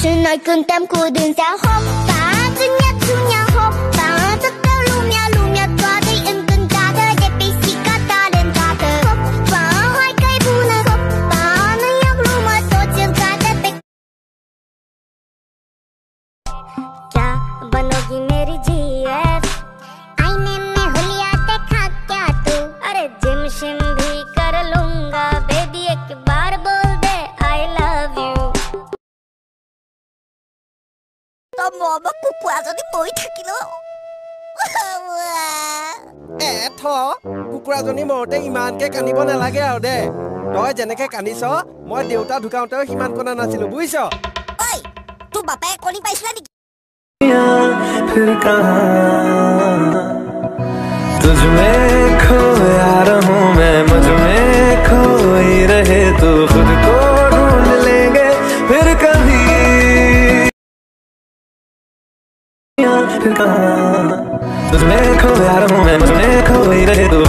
xin nói cưng tâm của đường sao hốt bả cứ nhắc chung nhau hốt bả tất cả lumia toa thấy ưng cưng ta thơ đẹp bị xì cả ta lên ta thơ hốt bả hai cây bu này hốt bả nó nhóc luma tổ chân ta thơ bị क्या बनोगी मेरी GF आईने में हुलिया देखा क्या तू अरे gym शिम भी कर लूंगा बेबी एक बार बोल दे आई लव यू तो मोबा कुकुआ जदी बहि থাকিলো থ কুকুৰাজনী মৰতে ইমানকে কান্দিব নালাগে আৰু দে তই যেনেকে কান্দিছ মই দেউতা ঢুকাওঁতেও সিমান কনা নাছিলো বুজিছ ओए तू बापे कोनी पाइसला नी फिर कहाँ तुझ में खोया रहूं मैं मुझ में खोई रहे तो खुद को ढूंढ लेंगे फिर कभी फिर कहाँ तुझ में खोया रहूं मैं मुझ में खोई रहे तो